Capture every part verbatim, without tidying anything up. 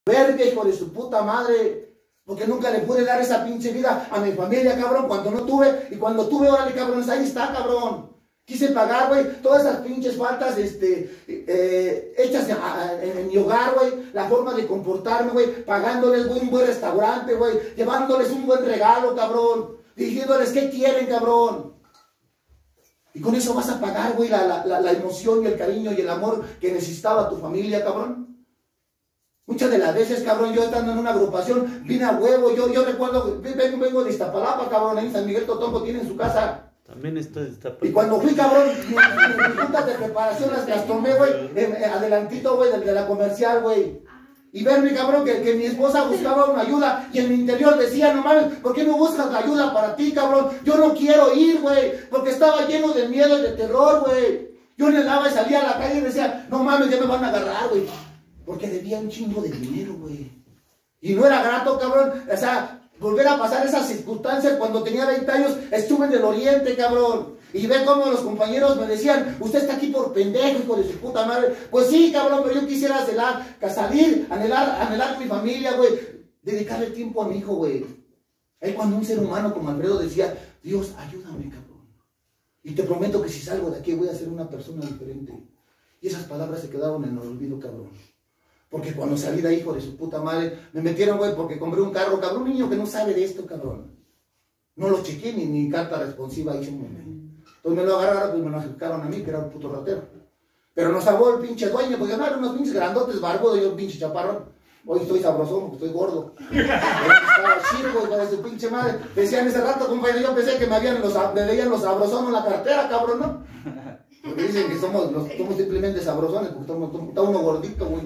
Verga, hijo de su puta madre, porque nunca le pude dar esa pinche vida a mi familia, cabrón, cuando no tuve, y cuando tuve, órale, cabrón, ahí está, cabrón. Quise pagar, güey, todas esas pinches faltas, este, eh, hechas en, en, en mi hogar, güey, la forma de comportarme, güey, pagándoles, güey, un buen restaurante, güey, llevándoles un buen regalo, cabrón, diciéndoles qué quieren, cabrón. Y con eso vas a pagar, güey, la, la, la, la emoción y el cariño y el amor que necesitaba tu familia, cabrón. Muchas de las veces, cabrón, yo estando en una agrupación, vine a huevo, yo, yo recuerdo, vengo, vengo de Iztapalapa, cabrón, ahí en San Miguel Totongo tienen su casa. También esto está... Y cuando fui, cabrón, mis, mis juntas de preparación las, las tomé, güey, eh, adelantito, güey, de, de la comercial, güey. Y verme, cabrón, que, que mi esposa buscaba una ayuda y en mi interior decía, no mames, ¿por qué no buscas la ayuda para ti, cabrón? Yo no quiero ir, güey, porque estaba lleno de miedo y de terror, güey. Yo anhelaba y salía a la calle y decía, no mames, ya me van a agarrar, güey. Porque debía un chingo de dinero, güey. Y no era grato, cabrón, o sea... volver a pasar esas circunstancias cuando tenía veinte años, estuve en el oriente, cabrón. Y ve cómo los compañeros me decían, usted está aquí por pendejo, hijo de su puta madre. Pues sí, cabrón, pero yo quisiera anhelar, salir, anhelar, anhelar mi familia, güey. Dedicarle tiempo a mi hijo, güey. Ahí cuando un ser humano como Alfredo decía, Dios, ayúdame, cabrón. Y te prometo que si salgo de aquí voy a ser una persona diferente. Y esas palabras se quedaron en el olvido, cabrón. Porque cuando salí de ahí, hijo de su puta madre, me metieron, güey, porque compré un carro, cabrón, un niño que no sabe de esto, cabrón. No lo chequé, ni, ni carta responsiva hice un momento. Entonces me lo agarraron y me lo acercaron a mí, que era un puto ratero. Pero nos salvó el pinche dueño, porque no eran unos pinches grandotes, barbudos, yo un pinche chaparrón. Hoy estoy sabrosón, porque estoy gordo. Estaba chico, hijo de su pinche madre. Decían ese rato, compañero, yo pensé que me, habían los, me veían los sabrosones en la cartera, cabrón, ¿no? Porque dicen que somos, los, somos simplemente sabrosones, porque estamos, está uno gordito, güey.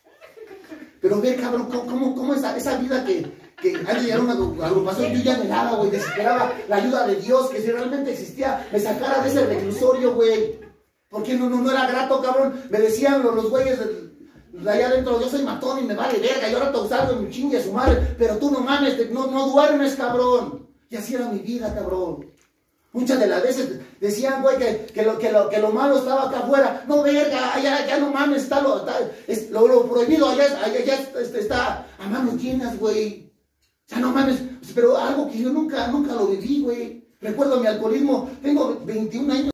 Pero ver, cabrón, cómo, cómo esa, esa vida que, que antes de llegar a una agrupación, yo ya anhelaba, güey, desesperaba la ayuda de Dios, que si realmente existía, me sacara de ese reclusorio, güey. Porque no, no, no era grato, cabrón. Me decían los, los güeyes de, de allá adentro, yo soy matón y me vale verga, yo ahora te salgo y me chingue a su madre, pero tú no mames, te, no, no duermes, cabrón. Y así era mi vida, cabrón. Muchas de las veces decían, güey, que, que, lo, que, lo, que lo malo estaba acá afuera. No, verga, allá, ya no mames, está lo, está, es, lo, lo prohibido, allá, allá, allá está, está a manos llenas, güey. O sea, no mames, pero algo que yo nunca, nunca lo viví, güey. Recuerdo mi alcoholismo, tengo veintiún años.